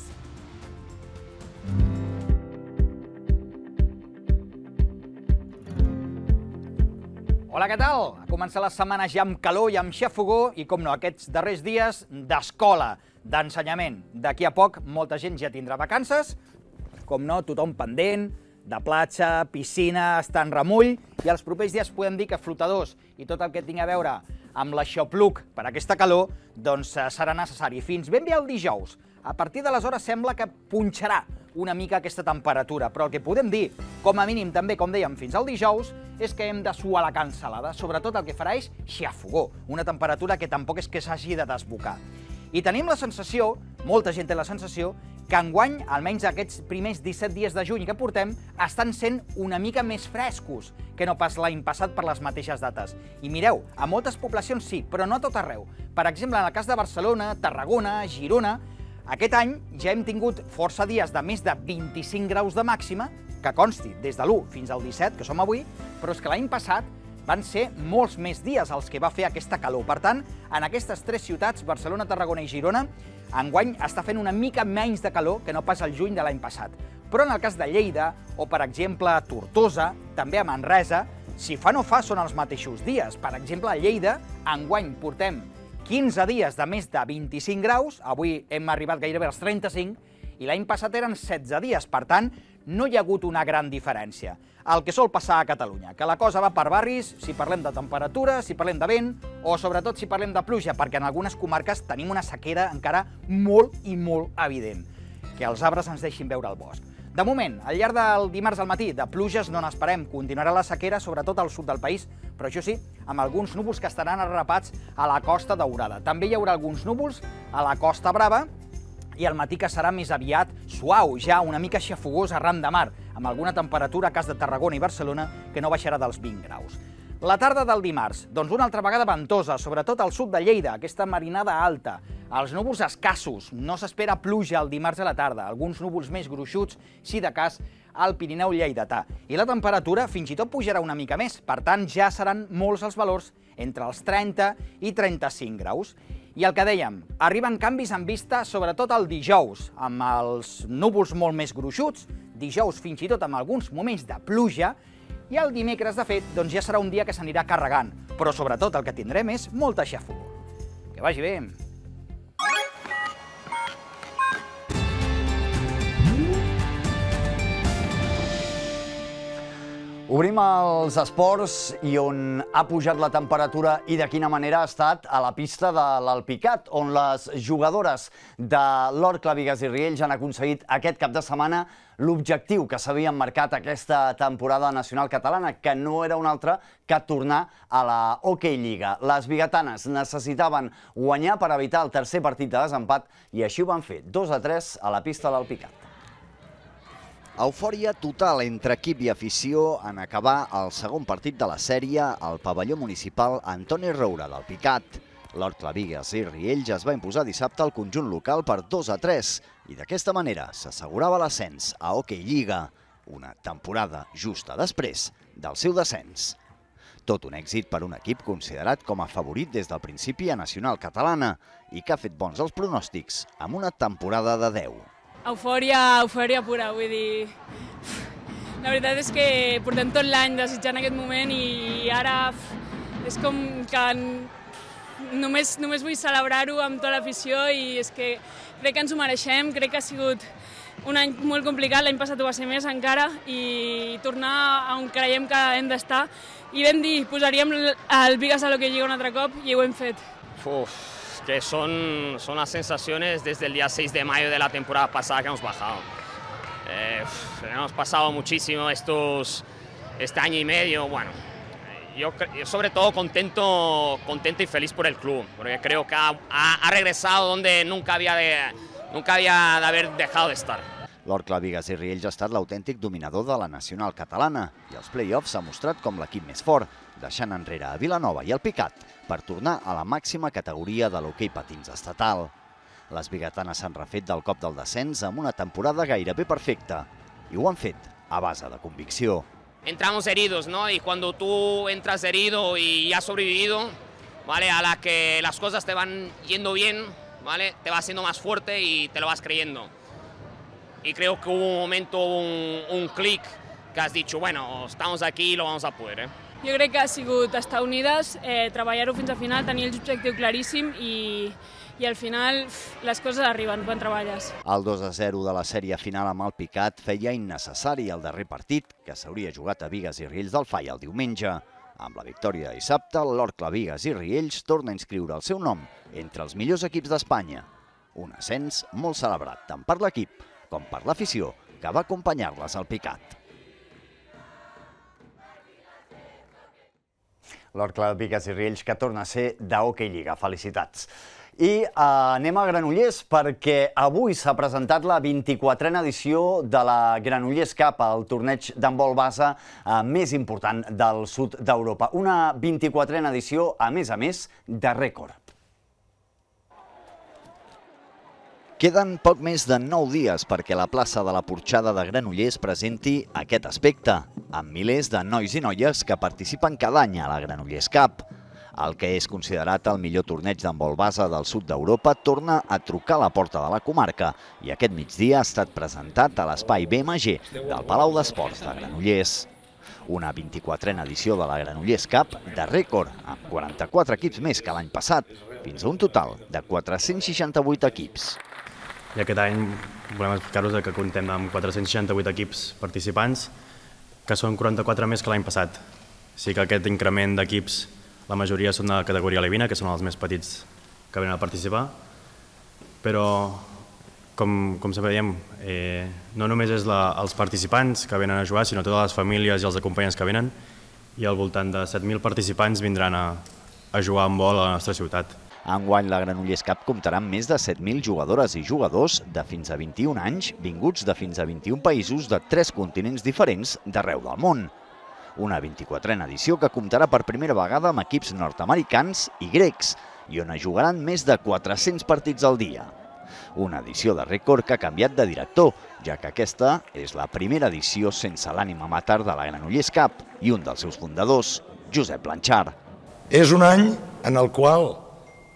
Hola, què tal? Ha començat la setmana ja amb calor i amb xafogó i, com no, aquests darrers dies d'escola, d'ensenyament. D'aquí a poc molta gent ja tindrà vacances, com no, tothom pendent, de platja, piscina, estar en remull, i els propers dies podem dir que flotadors i tot el que tingui a veure amb l'aixopluc per aquesta calor, doncs serà necessari. Fins ben bé el dijous. A partir d'aleshores sembla que punxarà una mica aquesta temperatura, però el que podem dir, com a mínim també, com dèiem, fins al dijous, és que hem de suar la cansalada. Sobretot el que farà és xafogó, una temperatura que tampoc és que s'hagi de desbocar. I tenim la sensació, molta gent té la sensació, que enguany, almenys aquests primers disset dies de juny que portem, estan sent una mica més frescos que no pas l'any passat per les mateixes dates. I mireu, a moltes poblacions sí, però no a tot arreu. Per exemple, en el cas de Barcelona, Tarragona, Girona, aquest any ja hem tingut força dies de més de vint-i-cinc graus de màxima, que consti des de l'u fins al disset, que som avui, però és que l'any passat van ser molts més dies els que va fer aquesta calor. Per tant, en aquestes tres ciutats, Barcelona, Tarragona i Girona, enguany està fent una mica menys de calor que no pas el juny de l'any passat. Però en el cas de Lleida, o per exemple a Tortosa, també a Manresa, si fa no fa són els mateixos dies. Per exemple, a Lleida, enguany portem quinze dies de més de vint-i-cinc graus, avui hem arribat gairebé als trenta-cinc, i l'any passat eren setze dies, per tant, no hi ha hagut una gran diferència. El que sol passar a Catalunya, que la cosa va per barris, si parlem de temperatura, si parlem de vent, o sobretot si parlem de pluja, perquè en algunes comarques tenim una sequera encara molt i molt evident, que els arbres ens deixin veure el bosc. De moment, al llarg del dimarts al matí, de pluges no n'esperem, continuarà la sequera, sobretot al sud del país, però això sí, amb alguns núvols que estaran arrapats a la Costa Daurada. També hi haurà alguns núvols a la Costa Brava, i al matí que serà més aviat suau, ja una mica xafogós arran de mar, amb alguna temperatura a cas de Tarragona i Barcelona que no baixarà dels vint graus. La tarda del dimarts, doncs una altra vegada ventosa, sobretot al sud de Lleida, aquesta marinada alta. Els núvols escassos, no s'espera pluja el dimarts a la tarda, alguns núvols més gruixuts, si de cas, al Pirineu lleidatà. I la temperatura fins i tot pujarà una mica més, per tant ja seran molts els valors entre els trenta i trenta-cinc graus. I el que dèiem, arriben canvis en vista sobretot el dijous, amb els núvols molt més gruixuts, dijous fins i tot amb alguns moments de pluja, i el dimecres, de fet, doncs ja serà un dia que s'anirà carregant, però sobretot el que tindrem és molta xafogor. Que vagi bé! Obrim els esports i on ha pujat la temperatura i de quina manera ha estat a la pista de l'Alpicat, on les jugadores de l'Hort Clavigas i Riells han aconseguit aquest cap de setmana l'objectiu que s'havien marcat aquesta temporada nacional catalana, que no era un altre que tornar a la Hockey Lliga. Les biguetanes necessitaven guanyar per evitar el tercer partit de desempat i així ho van fer, dos a tres a la pista de l'Alpicat. Eufòria total entre equip i afició en acabar el segon partit de la sèrie al pavelló municipal Antoni Roura del Picat. L'Hort Clavigas i Riells es va imposar dissabte al conjunt local per dos a tres i d'aquesta manera s'assegurava l'ascens a Hockey Lliga, una temporada justa després del seu descens. Tot un èxit per un equip considerat com a favorit des del principi a Nacional Catalana i que ha fet bons els pronòstics amb una temporada de deu. Eufòria, eufòria pura, vull dir... La veritat és que portem tot l'any desitjant aquest moment i ara és com que només, només vull celebrar-ho amb tota l'afició i és que crec que ens ho mereixem, crec que ha sigut un any molt complicat, l'any passat ho va ser més encara i tornar on creiem que hem d'estar i vam dir, posaríem el Vigas a l'Hockey Lliga un altre cop i ho hem fet. Uf. Que son, son las sensaciones desde el día seis de mayo de la temporada pasada que hemos bajado. Eh, hemos pasado muchísimo estos, este año y medio. Bueno, yo, yo sobre todo contento, contento y feliz por el club, porque creo que ha, ha regresado donde nunca había de, nunca había de haber dejado de estar. L'Hort Clavigas i Riells ha estat l'autèntic dominador de la nacional catalana i els play-offs s'ha mostrat com l'equip més fort, deixant enrere a Vilanova i el Picat per tornar a la màxima categoria de l'hoquei patins estatal. Les biguetanes s'han refet del cop del descens amb una temporada gairebé perfecta i ho han fet a base de convicció. Entramos heridos, ¿no? Y cuando tú entras herido y has sobrevivido, ¿vale? A la que las cosas te van yendo bien, ¿vale? Te vas haciendo más fuerte y te lo vas creyendo. Y creo que hubo un momento, un, un clic que has dicho, bueno, estamos aquí y lo vamos a poder, ¿eh? Jo crec que ha sigut estar unides, eh, treballar-ho fins al final, tenir l'objectiu claríssim i, i al final les coses arriben quan treballes. El dos a zero de la sèrie final amb el Picat feia innecessari el darrer partit, que s'hauria jugat a Bigues i Riells del Fai el diumenge. Amb la victòria de dissabte, l'Hort Clavigas i Riells torna a inscriure el seu nom entre els millors equips d'Espanya. Un ascens molt celebrat tant per l'equip com per l'afició que va acompanyar-les al Picat. L'Hort Clavigas i Riells que torna a ser d'Hockey Lliga. Felicitats. I eh, anem a Granollers perquè avui s'ha presentat la vint-i-quatrena edició de la Granollers Cup, el torneig d'handbol base eh, més important del sud d'Europa. Una vint-i-quatrena edició, a més a més, de rècord. Queden poc més de nou dies perquè la plaça de la Porxada de Granollers presenti aquest aspecte, amb milers de nois i noies que participen cada any a la Granollers Cup. El que és considerat el millor torneig d'handbol base del sud d'Europa torna a trucar a la porta de la comarca i aquest migdia ha estat presentat a l'espai B M G del Palau d'Esports de Granollers. Una vint-i-quatrena edició de la Granollers Cup de rècord, amb quaranta-quatre equips més que l'any passat, fins a un total de quatre-cents seixanta-vuit equips. I aquest any volem explicar-vos que comptem amb quatre-cents seixanta-vuit equips participants, que són quaranta-quatre més que l'any passat. Sí que aquest increment d'equips, la majoria són de la categoria alevina, que són els més petits que venen a participar, però com, com sempre diem, eh, no només és la, els participants que venen a jugar, sinó totes les famílies i els acompanyants que venen, i al voltant de set mil participants vindran a, a jugar a handbol a la nostra ciutat. Enguany la Granollers Cup comptarà amb més de set mil jugadores i jugadors de fins a vint-i-un anys, vinguts de fins a vint-i-un països de tres continents diferents d'arreu del món. Una vint-i-quatrena edició que comptarà per primera vegada amb equips nord-americans i grecs i on es jugaran més de quatre-cents partits al dia. Una edició de rècord que ha canviat de director, ja que aquesta és la primera edició sense l'ànima mater de la Granollers Cup i un dels seus fundadors, Josep Blanchard. És un any en el qual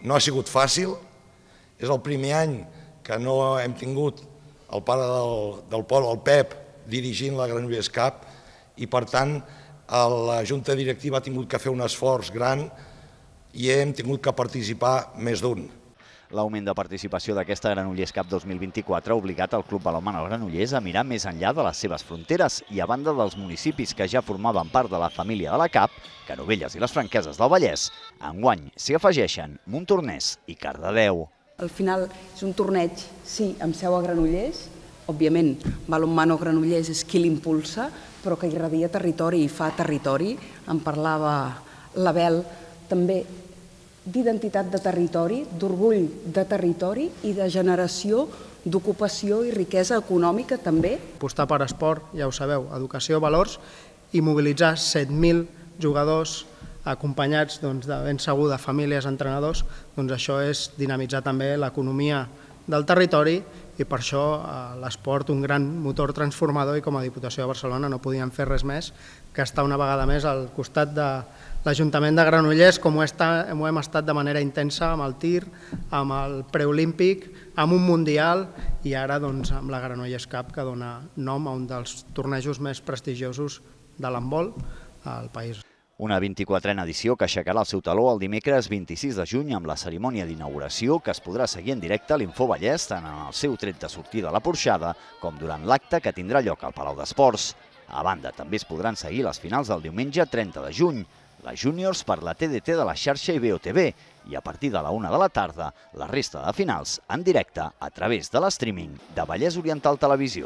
no ha sigut fàcil, és el primer any que no hem tingut el pare del Pol, el Pep, dirigint la Granollers Cup, i per tant la Junta Directiva ha tingut que fer un esforç gran i hem tingut que participar més d'un. L'augment de participació d'aquesta Granollers Cup dos mil vint-i-quatre ha obligat el Club Balonmano Granollers a mirar més enllà de les seves fronteres i a banda dels municipis que ja formaven part de la família de la Cup, Canovelles i les Franqueses del Vallès, enguany s'hi afegeixen Montornès i Cardedeu. Al final és un torneig, sí, amb seu a Granollers, òbviament Balonmano Granollers és qui l'impulsa, però que irradia territori i fa territori. En parlava l'Abel també d'identitat de territori, d'orgull de territori i de generació d'ocupació i riquesa econòmica també. Apostar per esport, ja ho sabeu, educació, valors i mobilitzar set mil jugadors acompanyats de ben segur de famílies, entrenadors, doncs això és dinamitzar també l'economia del territori i per això l'esport un gran motor transformador i com a Diputació de Barcelona no podíem fer res més que estar una vegada més al costat de l'Ajuntament de Granollers com ho hem estat de manera intensa amb el tir, amb el preolímpic, amb un mundial i ara amb la Granollers Cup que dona nom a un dels tornejos més prestigiosos de l'handbol al país. Una vint-i-quatrena edició que aixecarà el seu taló el dimecres vint-i-sis de juny amb la cerimònia d'inauguració que es podrà seguir en directe a l'Infovallès tant en el seu tret de sortida a la porxada com durant l'acte que tindrà lloc al Palau d'Esports. A banda, també es podran seguir les finals del diumenge trenta de juny, les júniors per la T D T de la xarxa i B O T V i a partir de la una de la tarda la resta de finals en directe a través de l'streaming de Vallès Oriental Televisió.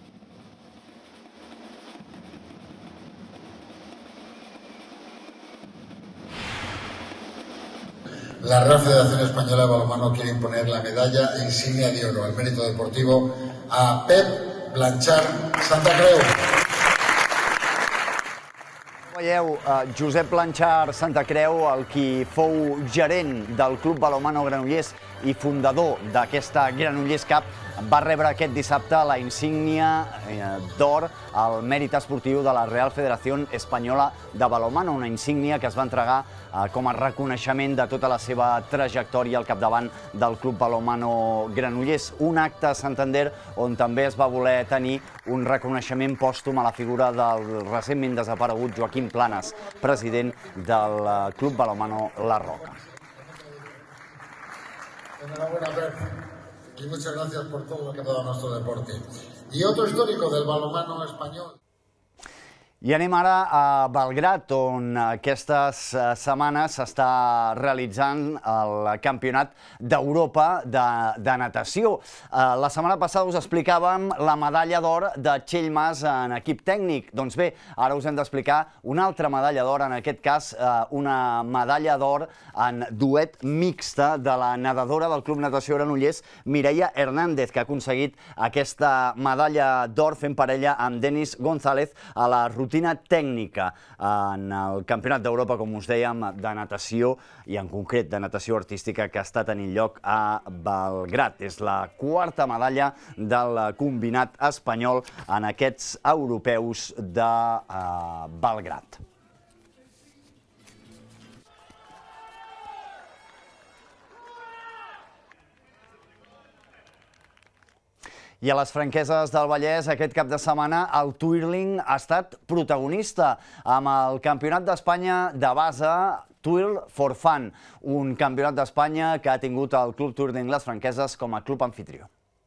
La Real Federación Española de Balonmano quiere imponer la medalla insignia de oro al mérito deportivo a Pep Blanchard Santa Creu. Veieu, Josep Blanchard Santa Creu, el qui fou gerent del Club Balonmano Granollers i fundador d'aquesta Granollers Cup, va rebre aquest dissabte la insígnia d'or al mèrit esportiu de la Real Federación Española de Balonmano, una insígnia que es va entregar com a reconeixement de tota la seva trajectòria al capdavant del Club Balonmano Granollers. Un acte a Santander on també es va voler tenir un reconeixement pòstum a la figura del recentment desaparegut Joaquim Planas, president del Club Balonmano La Roca. Enhorabuena, Pep, y muchas gracias por todo lo que ha dado a nuestro deporte. Y otro histórico del balonmano español. I anem ara a Belgrad, on aquestes setmanes s'està realitzant el Campionat d'Europa de natació. La setmana passada us explicàvem la medalla d'or de Txell Mas en equip tècnic. Doncs bé, ara us hem d'explicar una altra medalla d'or, en aquest cas una medalla d'or en duet mixta de la nedadora del Club Natació Granollers, Mireia Hernández, que ha aconseguit aquesta medalla d'or fent parella amb Denis González a la rutina tècnica en el Campionat d'Europa, com us dèiem, de natació i en concret de natació artística que està tenint lloc a Belgrad. És la quarta medalla del combinat espanyol en aquests europeus de Belgrad. I a les Franqueses del Vallès, aquest cap de setmana, el twirling ha estat protagonista amb el Campionat d'Espanya de base Twirl for Fun, un campionat d'Espanya que ha tingut el Club Twirling Les Franqueses com a club anfitrió.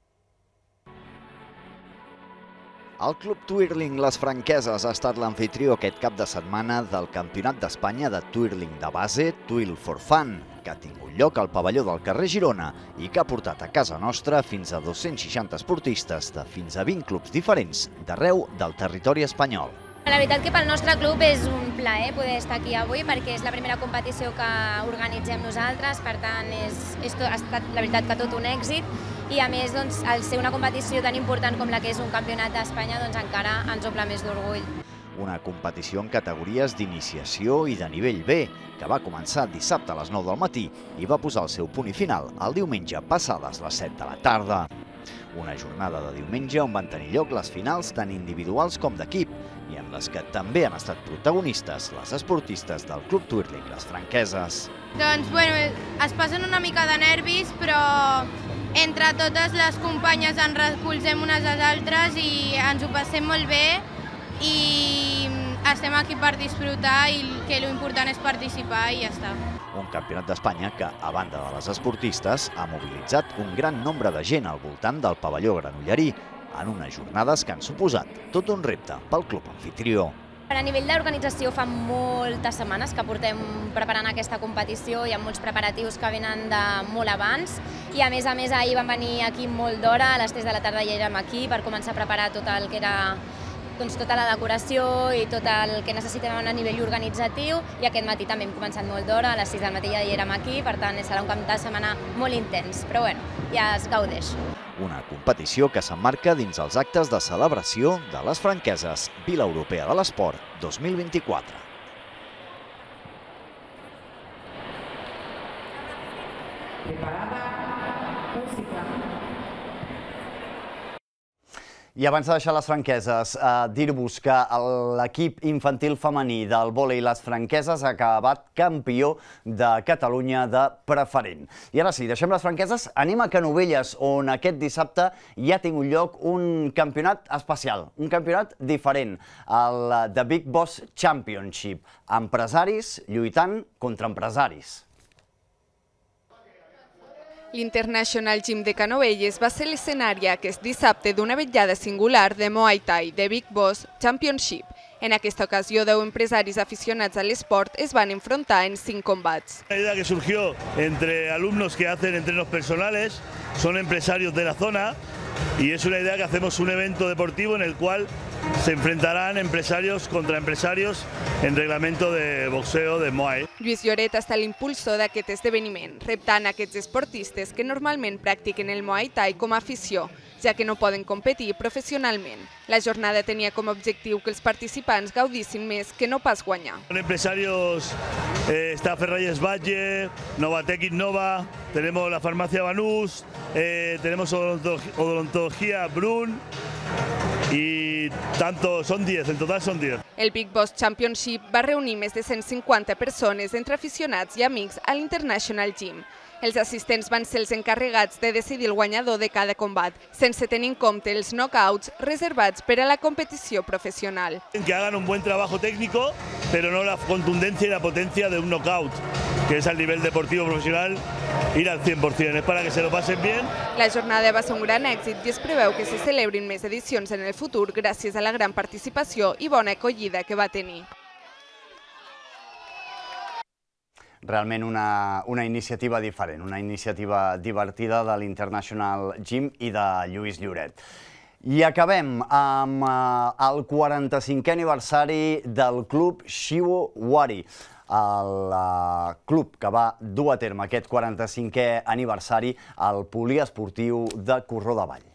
El Club Twirling Les Franqueses ha estat l'anfitrió aquest cap de setmana del Campionat d'Espanya de Twirling de base Twirl for Fun, que ha tingut lloc al pavelló del carrer Girona i que ha portat a casa nostra fins a dos-cents seixanta esportistes de fins a vint clubs diferents d'arreu del territori espanyol. La veritat que pel nostre club és un plaer poder estar aquí avui perquè és la primera competició que organitzem nosaltres, per tant ha estat la veritat que tot un èxit i a més al ser una competició tan important com la que és un campionat d'Espanya encara ens omple més d'orgull. Una competició en categories d'iniciació i de nivell B, que va començar dissabte a les nou del matí i va posar el seu punt i final el diumenge passades les set de la tarda. Una jornada de diumenge on van tenir lloc les finals tant individuals com d'equip, i i en les que també han estat protagonistes les esportistes del Club Twirling Les Franqueses. Doncs, bueno, es passen una mica de nervis, però entre totes les companyes ens recolzem unes a les altres i ens ho passem molt bé i estem aquí per disfrutar i que l'important és participar i ja està. Un campionat d'Espanya que, a banda de les esportistes, ha mobilitzat un gran nombre de gent al voltant del pavelló granollerí, en unes jornades que han suposat tot un repte pel club anfitrió. A nivell d'organització fa moltes setmanes que portem preparant aquesta competició, hi ha molts preparatius que venen de molt abans i a més a més ahir van venir aquí molt d'hora, a les tres de la tarda ja érem aquí per començar a preparar tot el que era doncs, tota la decoració i tot el que necessitàvem a nivell organitzatiu i aquest matí també hem començat molt d'hora, a les sis del matí ja hi érem aquí, per tant serà un cap de setmana molt intens, però bueno, ja es gaudeix. Una competició que s'emmarca dins els actes de celebració de les Franqueses Vila Europea de l'Esport dos mil vint-i-quatre. I abans de deixar les Franqueses, eh, dir-vos que l'equip infantil femení del vòlei Les Franqueses ha acabat campió de Catalunya de preferent. I ara sí, deixem les Franqueses, anem a Canovelles, on aquest dissabte hi ha tingut lloc un campionat especial, un campionat diferent, el The Big Boss Championship, empresaris lluitant contra empresaris. L'International Gym de Canovelles va ser l'escenari aquest dissabte d'una vetllada singular de Muay Thai The Big Boss Championship. En aquesta ocasió, deu empresaris aficionats a l'esport es van enfrontar en cinc combats. Una idea que surgió entre alumnos que hacen entrenos personales, son empresarios de la zona y es una idea que hacemos un evento deportivo en el cual se enfrentarán empresarios contra empresarios en reglamento de boxeo de Muay. Lluís Lloret ha estat l'impulsor d'aquest esdeveniment, reptant aquests esportistes que normalment practiquen el Muay Thai com a afició, ja que no poden competir professionalment. La jornada tenia com a objectiu que els participants gaudissin més que no pas guanyar. Son empresarios, eh, está Ferrayes Valle, Novatec Innova, tenemos la farmacia Banús, eh, tenemos odontología Brun y tanto, son diez, en total son diez. El Big Boss Championship va reunir més de cent cinquanta persones entre aficionats i amics a l'International Gym. Els assistents van ser els encarregats de decidir el guanyador de cada combat, sense tenir en compte els knockouts reservats per a la competició professional. Que hagan un buen trabajo técnico, pero no la contundencia y la potencia de un knockout, que es al nivel deportivo profesional ir al cien por cien, es para que se lo pasen bien. La jornada va ser un gran èxit i es preveu que se celebrin més edicions en el futur gràcies a la gran participació i bona acollida que va tenir. Realment una, una iniciativa diferent, una iniciativa divertida de l'International Gym i de Lluís Lloret. I acabem amb eh, el quaranta-cinquè aniversari del Club Shiwo Wari, el uh, club que va dur a terme aquest quaranta-cinquè aniversari al poliesportiu de Corró de Vall.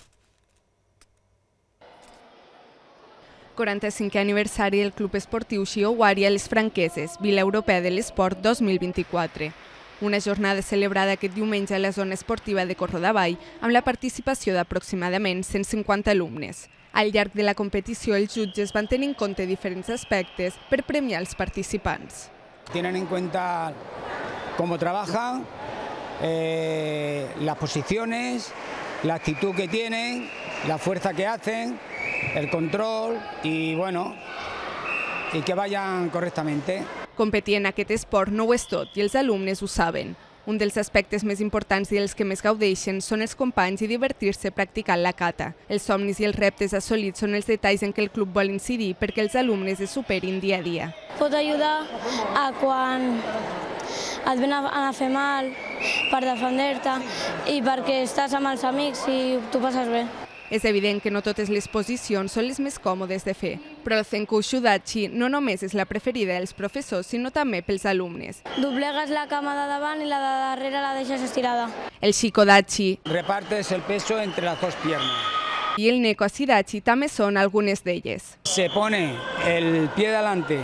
quaranta-cinquè aniversari del Club Esportiu Shiwo Wari a les Franqueses, Vila Europea de l'Esport dos mil vint-i-quatre. Una jornada celebrada aquest diumenge a la zona esportiva de Corró de Vall amb la participació d'aproximadament cent cinquanta alumnes. Al llarg de la competició, els jutges van tenir en compte diferents aspectes per premiar els participants. Tienen en cuenta cómo trabajan, eh, las posiciones, la actitud que tienen, la fuerza que hacen, el control y, bueno, y que vayan correctamente. Competir en aquest esport no ho és tot i els alumnes ho saben. Un dels aspectes més importants i els que més gaudeixen són els companys i divertir-se practicant la kata. Els somnis i els reptes assolits són els detalls en què el club vol incidir perquè els alumnes es superin dia a dia. Pot ajudar a quan et ven a fer mal, per defender-te i perquè estàs amb els amics i t'ho passes bé. És evident que no totes les posicions són les més còmodes de fer, però el Zenku Shudachi no només és la preferida dels professors, sinó també pels alumnes. Doblegues la cama de davant i la de darrere la deixes estirada. El Shikodachi repartes el peso entre las dos piernas. I el Neko Asidachi també són algunes d'elles. Se pone el pie de delante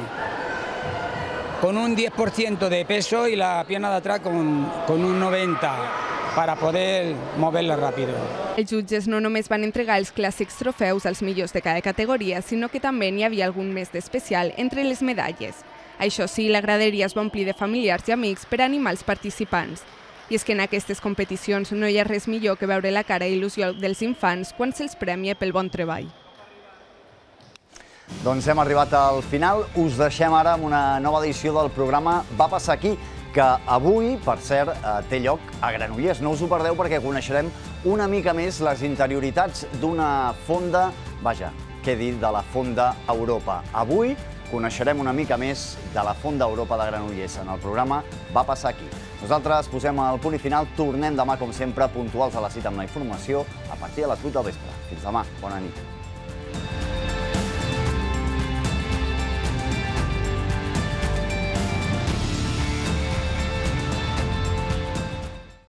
con un diez por ciento de peso y la pierna de atrás con, con un noventa por ciento. para poder moverla rápido. Els jutges no només van entregar els clàssics trofeus als millors de cada categoria, sinó que també n'hi havia algun més d'especial entre les medalles. Això sí, la graderia es va omplir de familiars i amics per animar els participants. I és que en aquestes competicions no hi ha res millor que veure la cara i il·lusió dels infants quan se'ls premia pel bon treball. Doncs hem arribat al final. Us deixem ara amb una nova edició del programa Va passar aquí, que avui, per cert, té lloc a Granollers. No us ho perdeu perquè coneixerem una mica més les interioritats d'una fonda, vaja, què dir, de la Fonda Europa. Avui coneixerem una mica més de la Fonda Europa de Granollers en el programa Va passar aquí. Nosaltres posem el punt i final, tornem demà, com sempre, puntuals a la cita amb la informació a partir de les vuit del vespre. Fins demà, bona nit.